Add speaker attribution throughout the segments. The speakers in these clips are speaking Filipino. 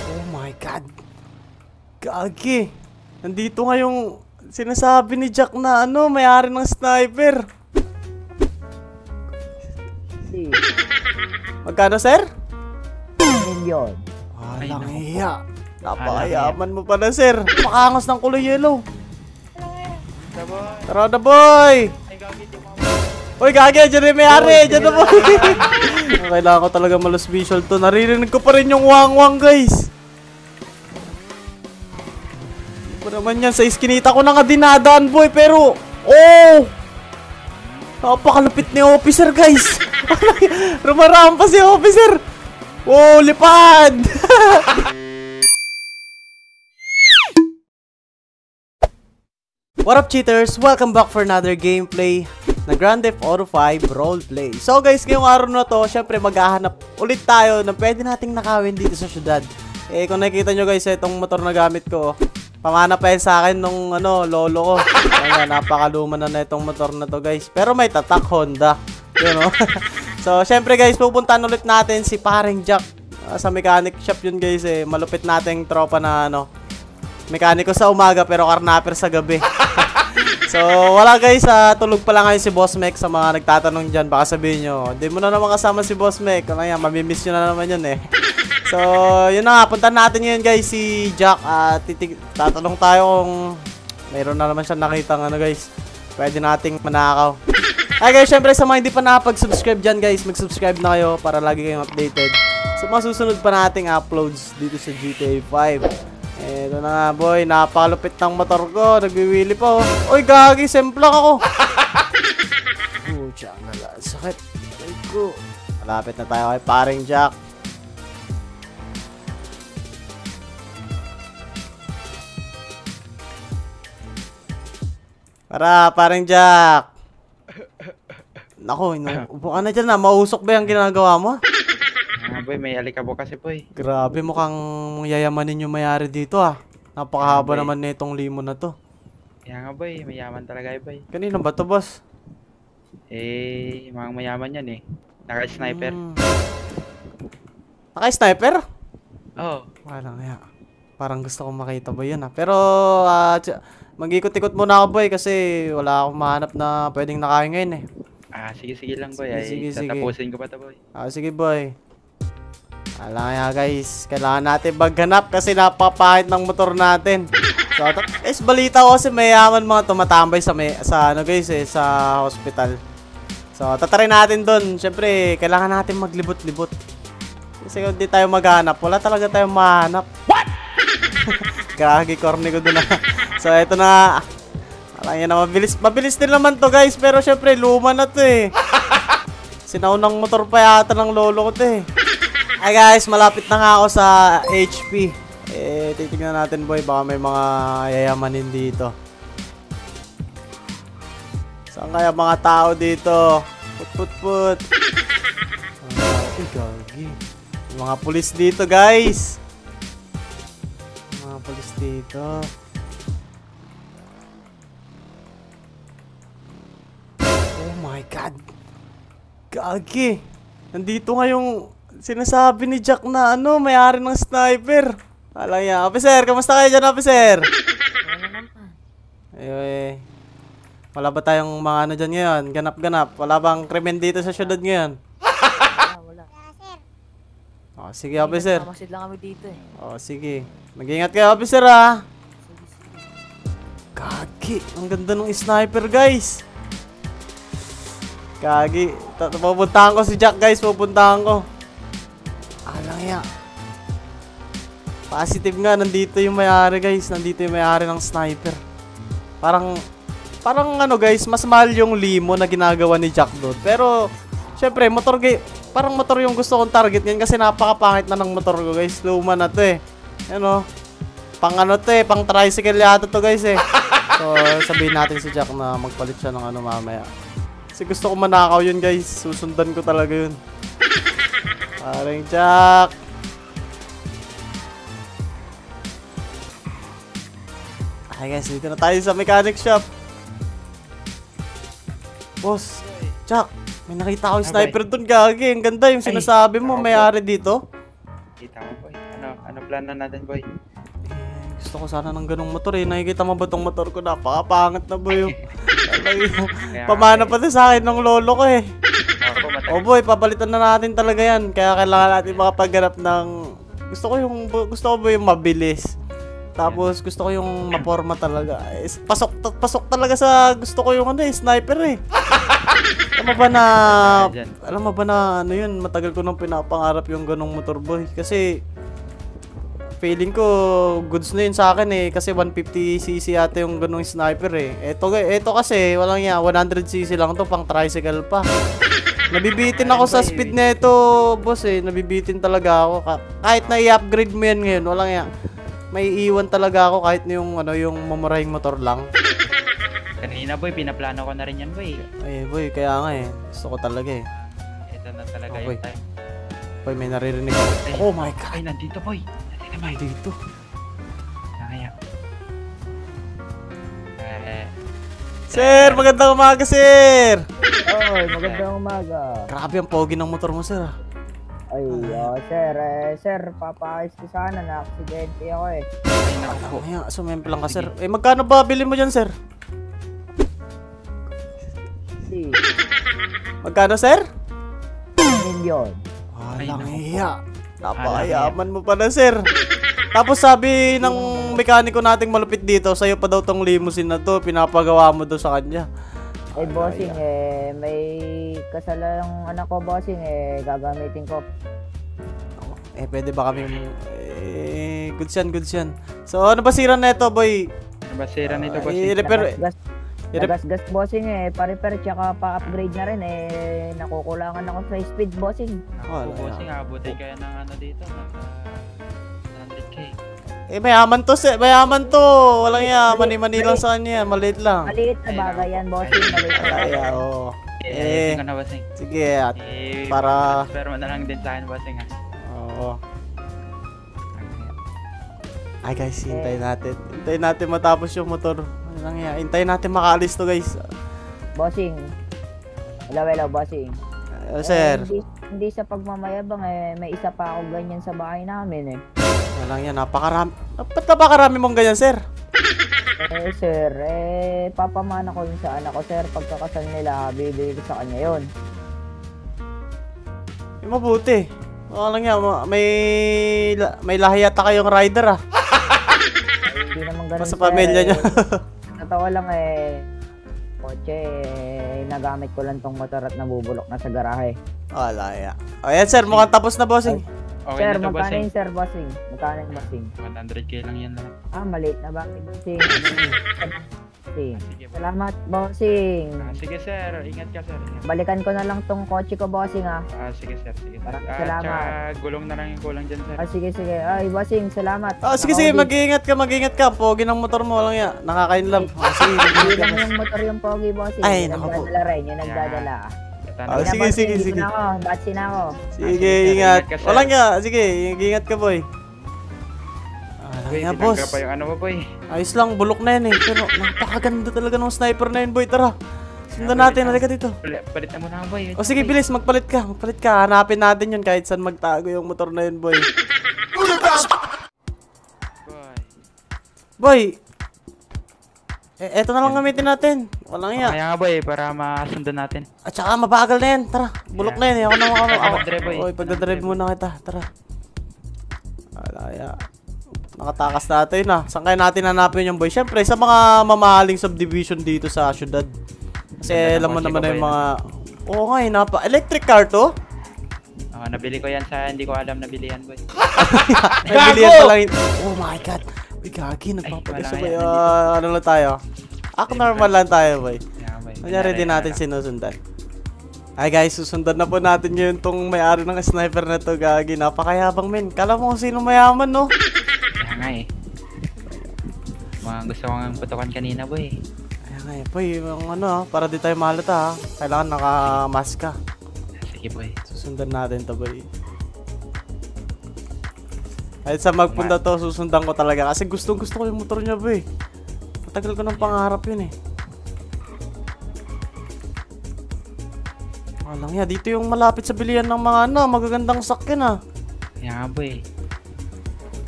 Speaker 1: Oh my God. Gagi. Nandito nga yung sinasabi ni Jack na may-ari ng sniper. Magkano, sir?
Speaker 2: Million.
Speaker 1: Walang iya. Napakayaman mo pala, sir. Pakangos ng kulay yellow. Tara na, boy. Uy, gagi. Diyan yung may-ari. Diyan na, boy. Kailangan ko talaga malos visual to. Naririnig ko pa rin yung wang-wang, guys. Hindi ko naman yan. Sa iskinita ko na nga dinadaan, boy. Pero, oh! Napakalupit ni officer, guys. Rumarampa si officer. Oh, lipad. What up, cheaters? Welcome back for another gameplay na Grand Theft Auto 5 Roleplay. So guys, ngayong araw na to, syempre maghahanap ulit tayo ng pwede nating nakawin dito sa syudad. Kung nakikita nyo guys, itong motor na gamit ko, pamana pa yan sa akin nung lolo ko. Kaya napakaluma na itong motor na to guys. Pero may tatak Honda. Yun o. So syempre guys, pupuntahan ulit natin si paring Jack. Sa mechanic shop yun guys eh. Malupit nating tropa na mekaniko sa umaga pero karnaper sa gabi. So wala guys, tulog pa lang ngayon si Boss Mek. Sa mga nagtatanong dyan, baka sabihin nyo, di mo na naman kasama si Boss Mek. Ano yan, mamimiss nyo na naman yun eh. So yun na nga, puntan natin ngayon guys si Jack. Tatanong tayo kung mayroon na naman siya nakitang guys, pwede nating manakaw. Ay guys, syempre sa mga hindi pa nakapag-subscribe dyan guys, mag-subscribe na kayo para lagi kayong updated sa mga susunod pa nating uploads dito sa GTA 5. Eto na nga boy, napakalupit ng motor ko, nagwiwili pa oh. Uy gagi, semplak ako. Pucha nga lang, sakit. Ay ko. Malapit na tayo kay paring Jack. Para, paring Jack. Nako, upo ka na dyan na. Mausok ba yung ginagawa mo?
Speaker 3: Boy, may alikabok kasi boy.
Speaker 1: Grabe, mukhang yayamanin yung mayari dito Napakahaba naman na itong limon na to.
Speaker 3: Kaya nga boy, mayaman talaga boy.
Speaker 1: Kanino ba to, boss?
Speaker 3: Mga mayaman yan Naka-sniper.
Speaker 1: Naka-sniper?
Speaker 3: Oo.
Speaker 1: Walang ya. Parang gusto kong makita ba yun Pero, mag-ikot-ikot muna ako boy kasi wala akong mahanap na pwedeng nakain ngayon
Speaker 3: Sige lang boy.
Speaker 1: Sige.
Speaker 3: Tatapusin ko pa to boy.
Speaker 1: Sige boy. Alam nga guys, kailangan natin maghanap kasi napapahit ng motor natin. So, guys, balita ko kasi mayaman mga tumatambay sa guys sa hospital. So, tatarin natin doon. Syempre, kailangan natin maglibot-libot. Kasi kung di tayo maghanap, wala talaga tayong mahanap. What? Gagi, corny ko doon So, eto na. Alam yan na, mabilis din naman to guys. Pero syempre, luma na to Sinaunang motor pa yata ng lolo ko to Ay guys, malapit na nga ako sa HP. Titignan natin boy, baka may mga yayamanin dito. Saan kaya mga tao dito? Put. Gagi. Mga pulis dito guys. Mga pulis dito. Oh my God. Gagi. Nandito nga yung sinasabi ni Jack na may-ari ng sniper. Alam niya. Officer, kamusta kayo dyan, officer? Wala ba tayong mga dyan ngayon? Ganap-ganap. Wala bang krimen dito sa syudad ngayon?
Speaker 2: Wala.
Speaker 1: Sige, officer.
Speaker 2: Nagmamasid lang kami dito
Speaker 1: Sige. Mag-ingat kayo, officer Gagi. Ang ganda ng sniper, guys. Gagi. Pupuntahan ko si Jack, guys. Pupuntahan ko. Alang ya. Positive nga, nandito yung may-ari guys. Nandito yung may-ari ng sniper. Parang guys, mas mahal yung limo na ginagawa ni Jack doon. Pero, syempre, parang motor yung gusto kong target ngayon kasi napakapangit na ng motor ko guys. Luma na to Pang pang tricycle yata to guys So, sabihin natin si Jack na magpalit siya ng mamaya. Kasi gusto ko manakaw yun guys. Susundan ko talaga yun. Paring Jack. Ay guys, dito na tayo sa mechanic shop. Boss, Jack, may nakita ako yung sniper dun, gagi. Ang ganda yung sinasabi mo, may-ari dito.
Speaker 3: Kita mo boy. Ano plano natin boy?
Speaker 1: Gusto ko sana ng ganong motor eh. Nakikita mo ba tong motor ko? Napakapangat na boy. Pamana pa sa akin ng lolo ko eh.
Speaker 3: Ako matagal.
Speaker 1: Oh boy, papalitan na natin talaga yan. Kaya kailangan natin makapaghanap ng... Gusto ko ba yung mabilis. Tapos gusto ko yung maporma talaga. Pasok talaga sa gusto ko yung sniper eh. Alam mo ba na ano yun, matagal ko nang pinapangarap yung ganong motor boy. Kasi feeling ko goods na yun sa akin eh. Kasi 150cc ate yung ganong sniper eh. Ito kasi walang yan, 100cc lang to, pang tricycle pa. Nabibitin ako sa speed nito, boss eh. Nabibitin talaga ako. Kahit na i-upgrade mo yan ngayon, walang yan. May iwan talaga ako kahit na yung mamurahing motor lang.
Speaker 3: Kanina boy, pinaplano ko na rin yan boy.
Speaker 1: Ay boy, kaya nga eh. Gusto ko talaga eh.
Speaker 3: Ito na talaga
Speaker 1: Okay.
Speaker 3: yung time.
Speaker 1: Boy, may naririnig ako. Oh my God.
Speaker 3: Ay, nandito boy. Nandito boy.
Speaker 1: Dito.
Speaker 3: Nakaya.
Speaker 1: Sir, magandang umaga, sir.
Speaker 2: Oy, magandang umaga.
Speaker 1: Grabe ang pogi ng motor mo, sir.
Speaker 2: Ay, sir, papaayos ko sana na aksidente ako eh.
Speaker 3: Ay, naku po.
Speaker 1: Kaya, sumemple lang ka, sir. Eh, magkano ba bilhin mo dyan, sir?
Speaker 2: Si,
Speaker 1: Magkano, sir?
Speaker 2: milyon.
Speaker 3: Ay,
Speaker 1: Walang
Speaker 3: naku po.
Speaker 1: hiya. Napakayaman mo pala, sir. Tapos sabi ng mekaniko nating malupit dito, sa'yo pa daw tong limousine na to, pinapagawa mo daw sa kanya.
Speaker 2: Eh, bossing may kasalang anak ko, bossing gagamitin ko.
Speaker 1: Pwede ba kami... goods yan. So, ano ba sira na ito, boy?
Speaker 3: Ano ba sira nito boss?
Speaker 1: I-repair...
Speaker 2: Nagasgas, bossing pa-repair tsaka pa-upgrade na rin nakukulangan ako sa speed, bossing.
Speaker 3: Ako bossing, abutin kaya ng ano dito, nasa 100k.
Speaker 1: Mayaman to, sir. Mayaman to. Walang yan. Mani-mani lang sa kanya. Maliit lang.
Speaker 2: Maliit na bagay yan, bossing. Maliit na bagay.
Speaker 1: Kaya, oo.
Speaker 3: Hindi ko na bossing.
Speaker 1: Sige, at para-
Speaker 3: Transfer mo na lang din sa akin bossing ha.
Speaker 1: oo. Ay guys, hintayin natin. Hintayin natin matapos yung motor. Ano lang yan. Hintayin natin makaalis to, guys.
Speaker 2: Bossing. Hello, bossing.
Speaker 1: Sir.
Speaker 2: Hindi sa pagmamayabang may isa pa ako ganyan sa bahay namin
Speaker 1: Ano lang yan. Napakarami. Ba't napakarami mong ganyan, sir?
Speaker 2: Sir, papamana ko yun sa anak ko, sir. Pagkakasal nila, bibili ko sa kanya yun.
Speaker 1: Mabuti. Ano lang yan. May lahi yata kayong rider, ah.
Speaker 2: Hindi naman ganun,
Speaker 1: Sa pamilya niya.
Speaker 2: Totoo lang kotse, nagamit ko lang tong motor at nabubulok na sa garahe.
Speaker 1: Wala yan. O yan, sir. Mukhang tapos na, bossing.
Speaker 3: Okay
Speaker 2: Sir,
Speaker 3: na to
Speaker 2: magkano
Speaker 3: bossing.
Speaker 2: yun, sir, bossing? Magkano yung bossing?
Speaker 3: 100k lang yan lahat.
Speaker 2: Maliit na bakit, bossing? Bossing.
Speaker 3: Sige,
Speaker 2: Salamat, bossing.
Speaker 3: Sige sir, ingat ka sir. Ingat.
Speaker 2: Balikan ko na lang tong kotse ko, bossing,
Speaker 3: Sige sir, sige sir.
Speaker 2: Maraming salamat.
Speaker 3: Tsaka gulong na lang yung kulang dyan sir.
Speaker 2: Sige. Ay, bossing, salamat.
Speaker 1: Sige, mag-iingat ka. Pogi ng motor mo lang yan. Nakakain lang. Sige,
Speaker 2: Hindi lang yung motor yung pogi, bossing.
Speaker 1: Ay,
Speaker 2: Yung
Speaker 1: naku po.
Speaker 2: nagdadala rin, yung nagdadala.
Speaker 1: Sige.
Speaker 2: Dito na ako, batsi na ako.
Speaker 1: Sige,
Speaker 3: sir,
Speaker 1: ingat.
Speaker 3: ingat ka, sir.
Speaker 1: Walang nga. Sige, ingat ka, boy.
Speaker 3: Boy,
Speaker 1: Nga, boss.
Speaker 3: tinangga pa yung ano mo boy.
Speaker 1: Ayos lang, bulok na yan eh. Pero napakaganda talaga ng sniper na yun, boy. Tara. Sundan natin, halika dito.
Speaker 3: Palit na muna boy.
Speaker 1: O sige, bilis, magpalit ka. Hanapin natin yun kahit saan magtago yung motor na yun, boy. Boy! Eto na lang gamitin natin. Walang iya.
Speaker 3: Kaya nga boy, para masundan natin.
Speaker 1: At saka mabagal na yan. Tara, bulok na yan eh. Ako na
Speaker 3: Pagdadrive, boy.
Speaker 1: Oy, pagdadrive muna kita. Tara. Alaya. Nakatakas natin ah. Saan kaya natin hanapin yung boy? Siyempre, sa mga mamahaling subdivision dito sa syudad. Kasi
Speaker 3: Ganda ng
Speaker 1: alam mo
Speaker 3: kotse
Speaker 1: naman
Speaker 3: ko,
Speaker 1: na yung
Speaker 3: boy,
Speaker 1: mga... Oo nga eh, electric car to?
Speaker 3: Nabili ko yan sa hindi ko alam nabili yan boy.
Speaker 1: Nabilihan pa lang. Oh my God. Uy, gagi. Nagpapagasya
Speaker 3: wala
Speaker 1: boy.
Speaker 3: yan,
Speaker 1: Ano lang tayo? Normal lang tayo boy.
Speaker 3: Kaya boy.
Speaker 1: Nangyari din natin sinusundan. Ay guys, susundan na po natin yun tong may-ari ng sniper na to, gagi. Napakayabang men. Kala mo kung sino mayaman, no?
Speaker 3: Kaya nga eh. Mga gusto kong putukan kanina boy.
Speaker 1: Kaya nga eh, boy, yung para di tayo mahalata ha. Kailangan naka-mask ka.
Speaker 3: Sige boy.
Speaker 1: Susundan natin to, boy. Kahit sa magpunta to, susundan ko talaga. Kasi gusto ko yung motor niya, boy. Matagal ko ng pangarap yun eh. Walang ya, dito yung malapit sa bilihan ng mga magagandang sakyan ah.
Speaker 3: Kaya nga boy.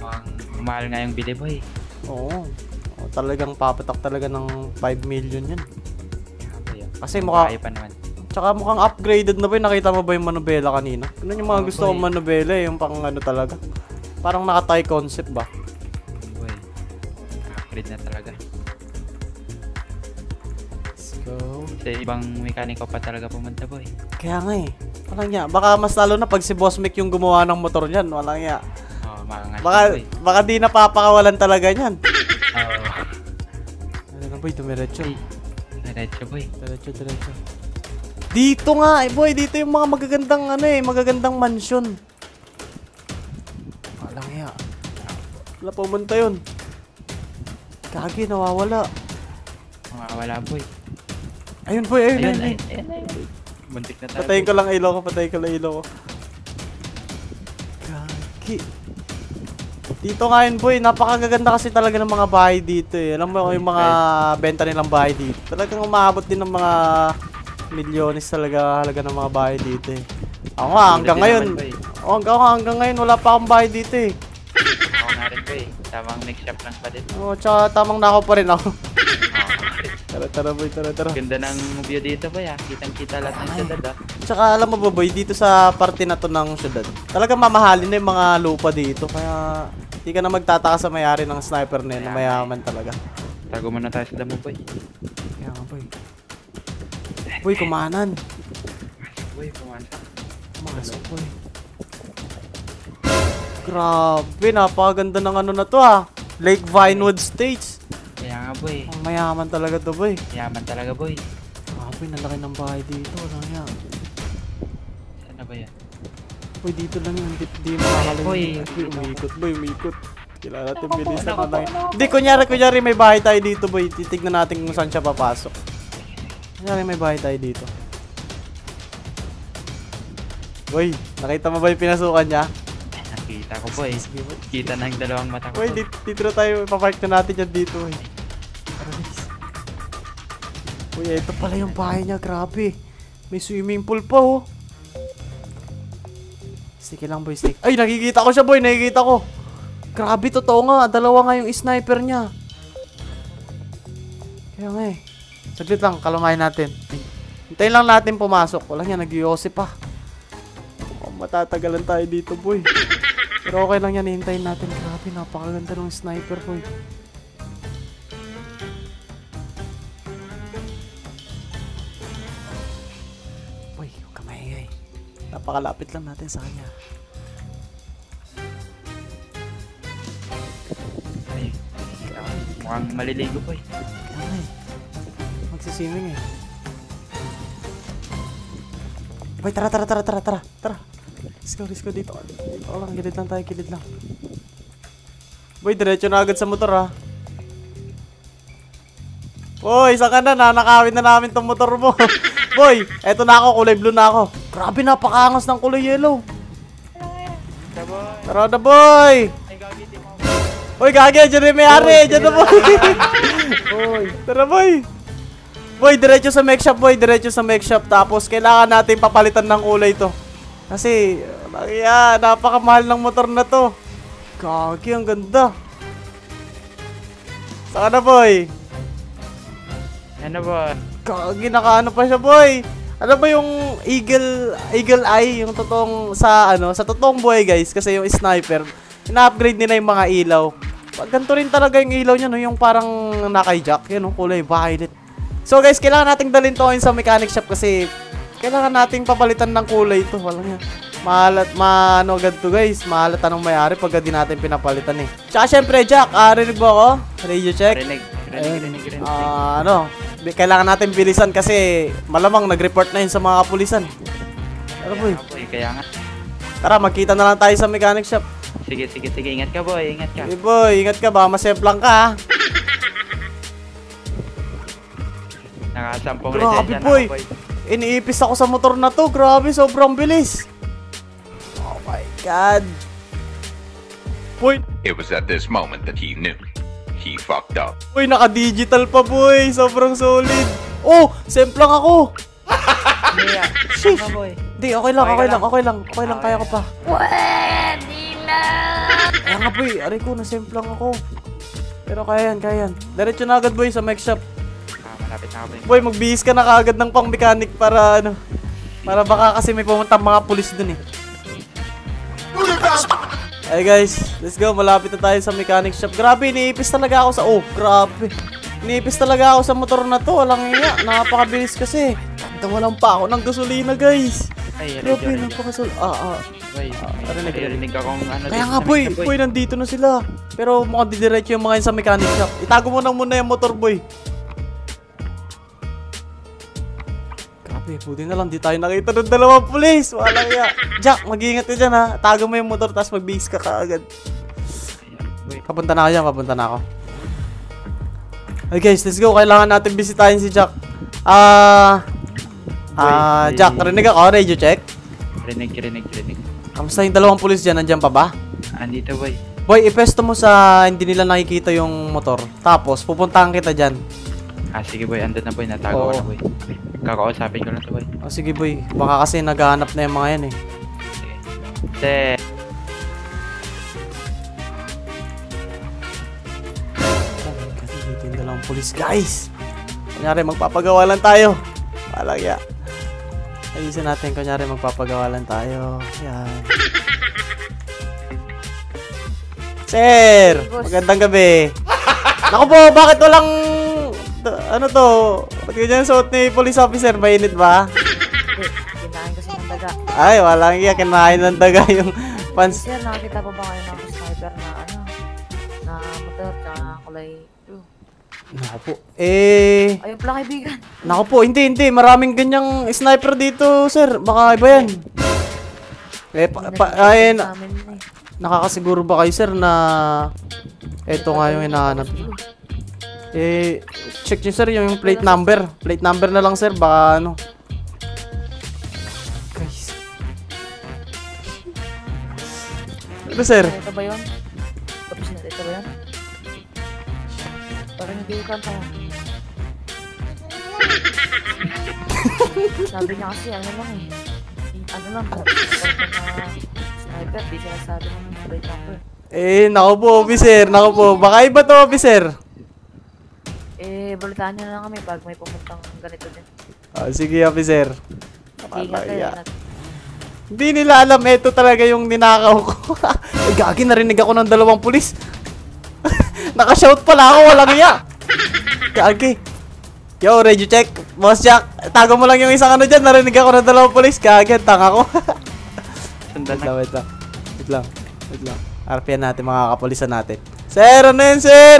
Speaker 3: Mukhang mahal nga yung bili boy.
Speaker 1: Oo. Talagang papatak talaga ng 5 million yan. Kasi
Speaker 3: Kaya pa naman.
Speaker 1: Tsaka mukhang upgraded na ba yun? Nakita mo ba yung manubela kanina? Ano yung mga
Speaker 3: Oo,
Speaker 1: gusto
Speaker 3: boy.
Speaker 1: kong manubela yung pang ano talaga? Parang naka-tie concept ba?
Speaker 3: Boy. Upgrade na talaga.
Speaker 1: Let's go.
Speaker 3: Sa ibang mekaniko pa talaga pumunta boy.
Speaker 1: Kaya nga eh. Walang ya. Baka mas lalo na pag si Boss Mick yung gumawa ng motor niyan. Walang ya.
Speaker 3: Oh, maangat boy.
Speaker 1: Baka di napapakawalan talaga niyan.
Speaker 3: Oo.
Speaker 1: Ano na boy? Dumiretso.
Speaker 3: Diretso boy.
Speaker 1: Diretso. Dito nga eh boy. Dito yung mga magagandang ano eh. Magagandang mansion. Walang ya. Wala pumunta yun. Kagi, nawawala.
Speaker 3: Wala boy.
Speaker 1: Ayun boy, ayun.
Speaker 3: Ayun. Buntik na tayo.
Speaker 1: Patayin ko lang ilaw ko, Kagi. Dito nga yun boy, napakagaganda kasi talaga ng mga bahay dito eh. Alam mo yung mga benta nilang bahay dito. Talagang umabot din ng mga milyones talaga halaga ng mga bahay dito eh. Ako nga, hanggang ngayon. Hanggang ngayon wala pa akong bahay dito eh.
Speaker 3: Ako nga rin boy. Tamang make shop lang pa din.
Speaker 1: Oo, tsaka tamang nako pa rin ako. Tara boy, tara.
Speaker 3: Ganda ng view dito boy ah. Kitang-kita lahat ng syudad ah.
Speaker 1: Tsaka alam mo ba boy, dito sa parte na to ng syudad, talagang mamahalin na yung mga lupa dito. Kaya hindi ka na magtataka sa may-ari ng sniper na yun, mayaman talaga.
Speaker 3: Tago muna tayo sa damo boy.
Speaker 1: Kaya nga boy. Boy, kumanan.
Speaker 3: Boy, pumansa.
Speaker 1: Masok boy. Grabe, napakaganda ng ano na to ah. Lake Vinewood Stage.
Speaker 3: Kaya nga boy.
Speaker 1: Ang mayaman talaga to boy.
Speaker 3: Yaman talaga boy.
Speaker 1: Grabe, nalaki ng bahay dito. Ano yan?
Speaker 3: Saan na ba yan?
Speaker 1: Boy, dito lang yun. Di makakalayo.
Speaker 3: Boy.
Speaker 1: Umikot. Kailangan natin bilisan na lang. Hindi, kunyari may bahay tayo dito boy. Titignan natin kung saan siya papasok. Kunyari may bahay tayo dito. Boy, nakita mo ba yung pinasukan niya?
Speaker 3: Nakita ko boy. Kita na yung dalawang mata ko.
Speaker 1: Boy, dito na tayo. Papark na natin yan dito boy. Uy, ito pala yung bahay niya. Grabe. May swimming pool pa oh. Stick lang boy, stick. Ay, nakikita ko siya boy. Nakikita ko. Grabe, totoo nga. Dalawa nga yung sniper niya. Kaya nga eh. Saglit lang, kalamahin natin. Hintayin lang natin pumasok. Wala nga, nag-iosip pa. Oh, matatagalan tayo dito boy. Pero okay lang yan, hintayin natin. Grabe, napakaganda ng sniper boy. Boy, huwag ka maingay. Napakalapit lang natin sa kanya.
Speaker 3: Ay, mukhang maliligo boy.
Speaker 1: Kaya nga eh. Magsiswimming eh. Boy, tara. Let's go dito. Dito lang, gilid lang. Boy, diretso na agad sa motor ha. Boy, saan ka na? Nanakawin na namin tong motor mo. Boy, eto na ako, kulay blue na ako. Grabe, napakaangas ng kulay yellow. Tara na boy. Boy, gagi, dyan na may ari. Dyan na boy. Tara boy. Boy, diretso sa make shop. Tapos, kailangan natin papalitan ng kulay to. Kasi, napakamahal ng motor na to. Gagi, ang ganda. Saka na, boy.
Speaker 3: Ano ba?
Speaker 1: Gagi, nakaano pa siya, boy. Ano ba yung eagle eye, yung totoong sa totoong buhay, guys, kasi yung sniper, ina-upgrade nila yung mga ilaw. Ganito rin talaga yung ilaw niya, no, yung parang naka-jack, yun, no, kulay violet. So guys, kailangan nating dalhin to sa mechanic shop kasi kailangan nating papalitan ng kulay ito. Wala nga. Ano agad to guys. Mahalat anong may-ari pagka di natin pinapalitan eh. Tsaka syempre, Jack, rinig mo ako? Radio check?
Speaker 3: Rinig.
Speaker 1: Kailangan natin bilisan kasi malamang nag-report na yun sa mga kapulisan. Tara boy.
Speaker 3: Kaya nga.
Speaker 1: Tara, magkita na lang tayo sa mechanic shop.
Speaker 3: Sige. Ingat ka boy.
Speaker 1: Hey boy, ingat ka ba? Masemplang ka ha.
Speaker 3: Nakasampung
Speaker 1: Grabe
Speaker 3: lisensya
Speaker 1: boy.
Speaker 3: na boy.
Speaker 1: Iniipis ako sa motor na to. Grabe, sobrang bilis. Oh my God. Boy.
Speaker 4: It was at this moment that he knew. He fucked up.
Speaker 1: Boy, naka-digital pa boy. Sobrang solid. Oh, semplang ako. Sheesh. Hindi, okay lang. Kaya ko pa. Kaya nga nga boy, aray ko, nasemplang ako. Pero kaya yan. Diretso na agad boy sa mic shop.
Speaker 3: Malapit na ako boy.
Speaker 1: Boy, magbihis ka na kaagad ng pang mechanic para ano. Para baka kasi may pumuntang mga pulis dun eh. Hey guys, let's go. Malapit na tayo sa mechanic shop. Grabe, iniipis talaga ako sa... Oh, grabe. Iniipis talaga ako sa motor na to. Walang iya. Napakabilis kasi. Walang pa ako ng gasolina guys.
Speaker 3: Ay,
Speaker 1: Grabe, napakasol...
Speaker 3: Boy, narinig akong ano.
Speaker 1: Kaya nga boy, nandito na sila. Pero mukhang didiretso yung mga yun sa mechanic shop. Itago mo muna yung motor boy. Grabe, buti na lang di tayo nakita ng dalawang pulis. Walang ya. Jack, mag-iingat ka dyan ha. Tago mo yung motor tapos mag-base ka kaagad. Papunta na ako dyan, papunta na ako. Hey guys, let's go. Kailangan natin bisitahin si Jack. Jack, rinig ako. Radio check.
Speaker 3: Rinig.
Speaker 1: Kamusta yung dalawang pulis dyan? Nandyan pa ba?
Speaker 3: Andito boy.
Speaker 1: Boy, ipesto mo sa hindi nila nakikita yung motor. Tapos, pupuntahan kita dyan.
Speaker 3: Sige boy, andun na boy. Natago ko na boy. Kakausapin ko lang to boy.
Speaker 1: Sige boy, baka kasi naghahanap na yung mga yan eh.
Speaker 3: Sige.
Speaker 1: Kasi dito yung dalawang pulis, guys. Kunyari, magpapagawa lang tayo. Walang ya. Ayusin natin, kunyari, magpapagawa lang tayo. Yan. Sir! Magandang gabi. Naku po, bakit walang... Ano to? Ba't ganyan suot ni police officer? Mainit ba?
Speaker 2: Kinain kasi ng daga.
Speaker 1: Ay, walang iya. Kinain ng daga yung pants.
Speaker 2: Sir, nakakita pa ba kayo ng sniper na ano? Na motor, tsaka kulay blue?
Speaker 1: Naku po.
Speaker 2: Ayun pala kaibigan.
Speaker 1: Naku po, hindi. Maraming ganyang sniper dito, sir. Baka iba yan. Nakakasiguro ba kayo, sir, na eto nga yung hinahanap. Check nyo, sir, yung plate number. Plate number na lang, sir. Baka ano. Guys. Ano, sir?
Speaker 2: Ito ba yun? Ito ba yun? Parang hindi ko kanta. Sabi niya kasi, ano lang eh. Ano lang, sniper, di siya nasabi ng plate number.
Speaker 1: Naku po, officer. Naku po. Baka iba to, officer.
Speaker 2: Balitaan nyo na lang kami pag may pumuntang ganito din.
Speaker 1: Sige, officer.
Speaker 2: Ingat kayo.
Speaker 1: Hindi nila alam, ito talaga yung ninakaw ko. Ay, gagi, narinig ako ng dalawang pulis. Nakashout pala ako, walang iya. Gagi. Yo, radio check. Boss Jack, tago mo lang yung isang ano dyan. Narinig ako ng dalawang pulis. Gagi, tanga ko. Wait lang. RPN natin, mga kapulisan natin. Sir, ano yun, sir?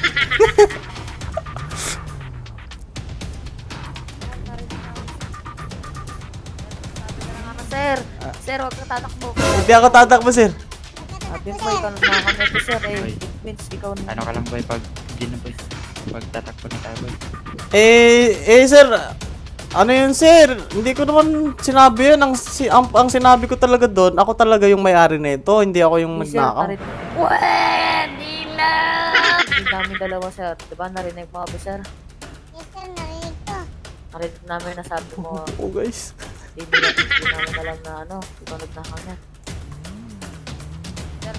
Speaker 2: Sir, huwag ka tatakbo.
Speaker 1: Hindi ako tatakbo, sir.
Speaker 2: Sabi mo, ikaw na nakakamete, sir. It means ikaw na.
Speaker 3: Ano ka lang boy pag hindi na boy. Pag tatakbo na tayo boy.
Speaker 1: Sir. Ano yun, sir? Hindi ko naman sinabi yun. Ang sinabi ko talaga doon, ako talaga yung may-ari nito. Hindi ako yung nagnakaw.
Speaker 2: Pwede lang! Hindi namin dalawa, sir. Diba narinig mo kami, sir?
Speaker 5: Yes, sir, narinig ko.
Speaker 2: Narinig namin na sabi mo.
Speaker 1: Oh, guys.
Speaker 2: Hindi namin alam na ano. Ikaw nagnakaw niya. Sir,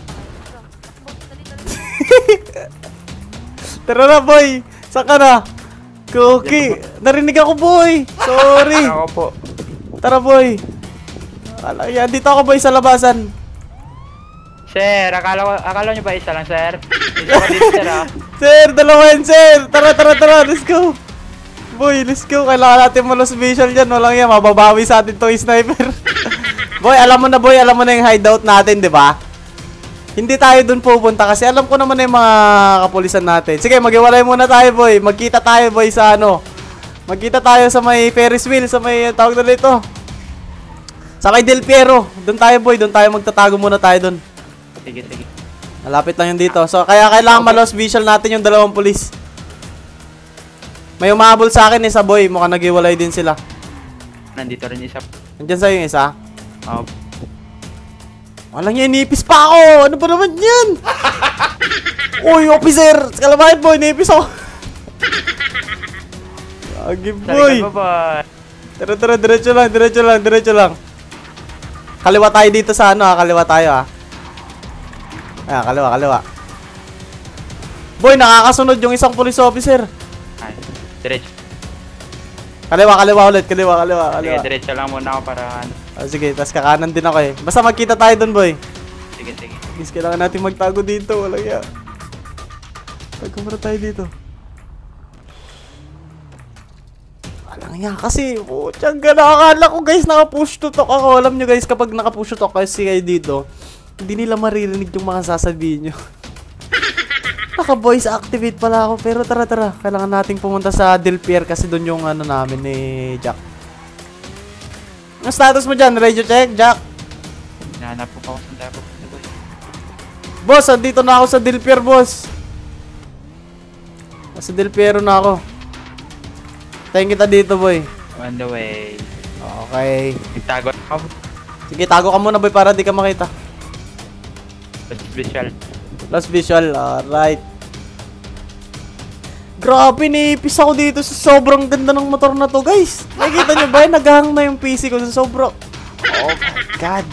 Speaker 1: Tara na, boy. Saan ka na? Okay. Narinig ako, boy. Sorry.
Speaker 3: Ako po.
Speaker 1: Tara, boy. Yan, dito ako, boy, sa labasan.
Speaker 3: Sir, akala nyo ba isa lang sir? Isa pa dito sir ah.
Speaker 1: Sir, dalawa yan, sir. Tara. Let's go. Boy, let's go. Kailangan natin malos visual dyan. Walang yan. Mababawi sa atin tong sniper. Boy, alam mo na yung hideout natin, di ba? Hindi tayo dun pupunta kasi alam ko naman na yung mga kapulisan natin. Sige, maghiwalay muna tayo, boy. Magkita tayo, boy, sa ano. Magkita tayo sa may Ferris wheel, sa may tawag na dito. Sa may Del Piero. Doon tayo, boy. Doon tayo magtatago muna tayo doon.
Speaker 3: Sige.
Speaker 1: Malapit lang yung dito. So, kaya kailangan malos visual natin yung dalawang pulis. May umahabol sa akin isa, boy. Mukhang naghiwalay din sila.
Speaker 3: Nandito rin isa.
Speaker 1: Nandyan sa'yo yung isa?
Speaker 3: Oh.
Speaker 1: Walang yan, inipis pa ako! Ano ba naman yan? Uy, officer! Kalamahin, boy, inipis ako! Agi, boy! Tara, diretso lang. Kaliwa tayo dito sa ano, kaliwa tayo, Ayan, kaliwa. Boy, nakakasunod yung isang police officer.
Speaker 3: Ay, diretso.
Speaker 1: Kaliwa ulit.
Speaker 3: Sige, diretso lang muna ako para ano.
Speaker 1: Oh, sige, tas kakanan din ako eh. Basta magkita tayo dun, boy.
Speaker 3: Sige.
Speaker 1: Guys, kailangan natin magtago dito. Walang ya. Magkamara tayo dito. Walang ya kasi. Putyang nakakala ko guys, naka-push to talk ako. Alam nyo guys, kapag naka-push to talk kasi kayo dito, hindi nila maririnig yung mga sasabihin nyo. Naka-voice activate pala ako. Pero tara. Kailangan nating pumunta sa Del Pier kasi doon yung ano namin ni Jack. Ang status mo dyan? Radio check, Jack?
Speaker 3: Hinahanap ko pa ako saan tayo pupunta, boy.
Speaker 1: Boss, andito na ako sa Del Pier, boss. Sa Del Piero na ako. Tayo kita dito, boy.
Speaker 3: On the way.
Speaker 1: Okay.
Speaker 3: Nagtago ako.
Speaker 1: Sige, tago ka muna, boy, para di ka makita.
Speaker 3: Visual.
Speaker 1: Last visual, alright. Grabe, niipis ako dito sa sobrang ganda ng motor na to, guys. Nakikita nyo ba? Naghahang na yung PC ko sa sobrang... Oh my God.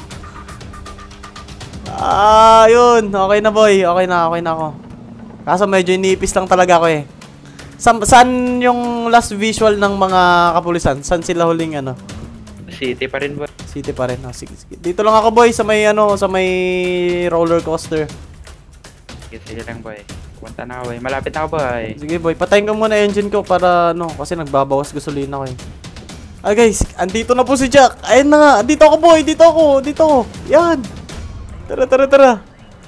Speaker 1: Yun. Okay na, boy. Okay na ako. Kaso medyo iniipis lang talaga ako eh. Saan yung last visual ng mga kapulisan? Saan sila huling ano?
Speaker 3: City pa rin, boy.
Speaker 1: City pa rin. Oh, sige. Dito lang ako, boy, sa may roller coaster.
Speaker 3: Sige lang, boy. Punta na ako, boy. Malapit na ako, boy.
Speaker 1: Sige, boy. Patayin ko muna engine ko para kasi nagbabawas gasolina ko eh. Guys, andito na po si Jack. Ayun na nga. Dito ako, boy. Dito ako. Yan. Tara.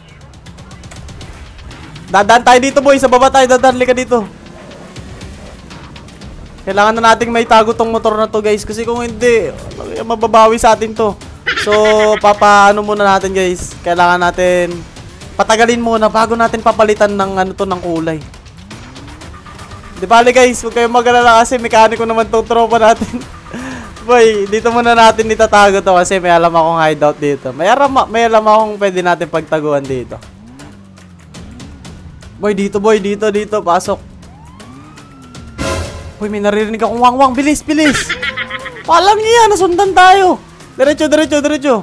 Speaker 1: Dadaan tayo dito, boy. Sa baba tayo. Lika dito. Kailangan na nating may tago tong motor na to, guys. Kasi kung hindi, mababawi sa atin to. So, papaano muna natin, guys. Kailangan natin patagalin muna bago natin papalitan ng ng kulay. Di bali, guys, huwag kayong mag-alala kasi mekaniko naman tong tropa natin. Boy, dito muna natin itatago to kasi may alam akong hideout dito. May alam akong pwede natin pagtaguan dito. Boy, dito. Pasok. Boy, may naririnig akong wang-wang. Bilis. Palang yan, nasundan tayo. Diretso.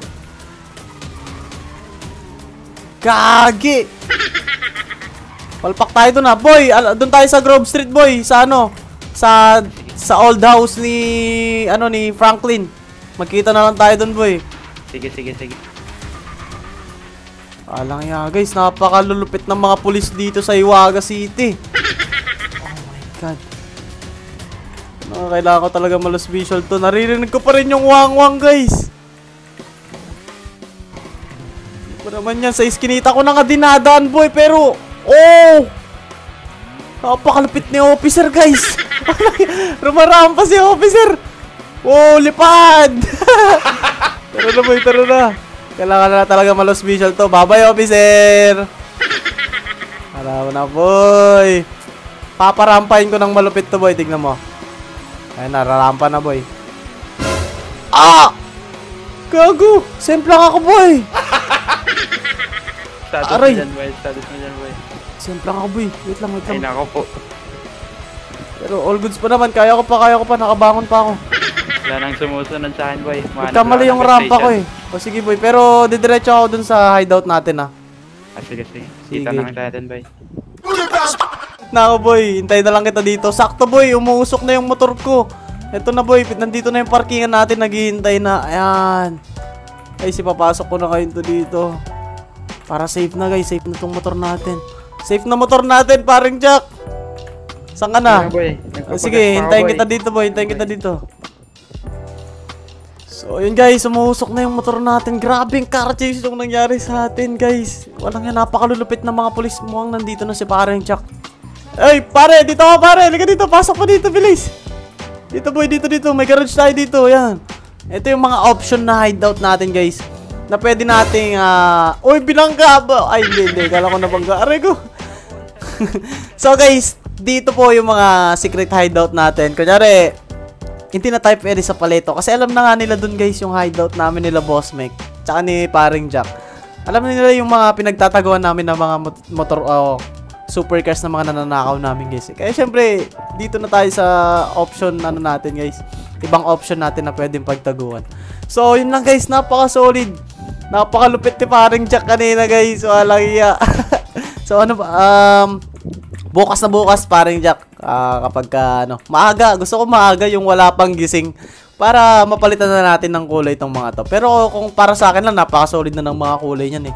Speaker 1: Gagi. Palpak tayo dun ha. Boy, dun tayo sa Grove Street, boy. Sa sa old house ni Franklin. Magkita na lang tayo dun, boy.
Speaker 3: Sige.
Speaker 1: Alang ya, guys. Napakalulupit ng mga pulis dito sa Hiwaga City. Oh my God. Kailangan ko talaga malos visual to. Naririnig ko pa rin yung wang-wang, guys. Naman yan, sa iskinita ko na nga dinadaan, boy, pero napakalupit ni officer, guys. Rumarampa si officer. Lipad. Tara na. Kailangan na talaga malos visual to. Bye-bye, officer. Tara na, boy. Paparampahin ko ng malupit to, boy. Tignan mo. Ayun, nararampa na, boy. Gago. Simple lang ako, boy.
Speaker 3: Status mo dyan, boy.
Speaker 1: Simple lang ako, boy. Wait lang.
Speaker 3: Ay, nako po.
Speaker 1: Pero all goods pa naman. Kaya ko pa. Nakabangon pa ako.
Speaker 3: Wala nang sumusunod sa akin, boy.
Speaker 1: Nagkamali yung rampa ko eh. O sige, boy. Pero didiretso ako dun sa hideout natin, ah.
Speaker 3: Sige. Kita na lang tayo dun, boy.
Speaker 1: Nako, boy. Hintayin na lang kita dito. Sakto, boy. Umuusok na yung motor ko. Eto na, boy. Nandito na yung parkingan natin. Naghihintay na. Ayan. Ay, papasok ko na kayo dito. Para safe na, guys. Safe na tong motor natin. Safe na motor natin, paring Jack. Saan ka na? Sige, hintayin kita dito, boy. Hintayin kita dito. So, yun, guys. Umuusok na yung motor natin. Grabe yung car chase yung nangyari sa atin, guys. Walang yan. Napakalulupit ng mga polis. Mukhang nandito na si paring Jack. Ay, pare. Dito ka, pare. Halika dito. Pasok pa dito, bilis. Dito, boy. Dito. May garage tayo dito. Yan. Ito yung mga option na hideout natin, guys. Na pwede nating, binangga ba? Ay, hindi. Kala ko nabangga. Aray ko. So, guys, dito po yung mga secret hideout natin. Kunyari, hindi na tayo pwede sa paleto. Kasi alam na nga nila dun, guys, yung hideout namin nila Boss Mike. Tsaka ni paring Jack. Alam na nila yung mga pinagtataguan namin ng mga motor, supercars na mga nananakaw namin, guys. Kaya, syempre, dito na tayo sa option, natin, guys. Ibang option natin na pwedeng pagtaguan. So, yun lang, guys. Napaka-solid. Napakalupit ni paring Jack kanina, guys. Walang iya. So, ano ba? Bukas na bukas, paring Jack. Kapag ano, maaga. Gusto ko maaga yung wala pang gising. Para mapalitan na natin ng kulay itong mga to. Pero kung para sa akin lang, napaka-solid na ng mga kulay niyan eh.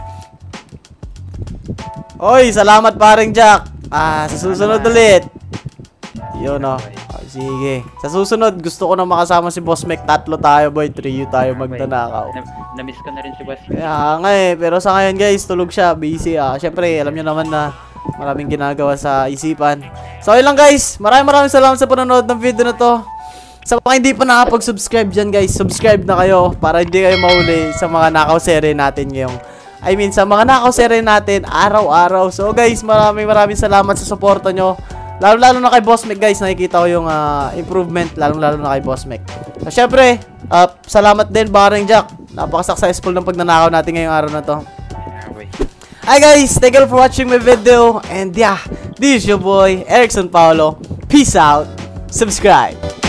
Speaker 1: Oy, salamat paring Jack. Sa susunod ulit. Yun o. Sige. Sa susunod, gusto ko na makasama si Boss Mec. 3 tayo, boy. 3 tayo magtanakaw.
Speaker 3: Na-miss ko na rin si Boss.
Speaker 1: Kaya nga eh. Pero sa ngayon, guys, tulog siya. Busy. Siyempre, alam nyo naman na maraming ginagawa sa isipan. So, yun lang, guys. Maraming salamat sa panonood ng video na to. Sa mga hindi pa nakapag-subscribe dyan, guys, subscribe na kayo para hindi kayo mahuli sa mga nakaw series natin ngayong. Sa mga nakaw series natin araw-araw. So, guys, maraming salamat sa suporta nyo. Lalo na kay Boss Mec, guys. Nakikita ko yung improvement. Lalo na kay Boss Mec. So, syempre, salamat din, paring Jack. Napaka-successful ng pagnanakaw natin ngayong araw na to. Hi, guys. Thank you for watching my video. And yeah, this is your boy, Erickson Paolo. Peace out. Subscribe.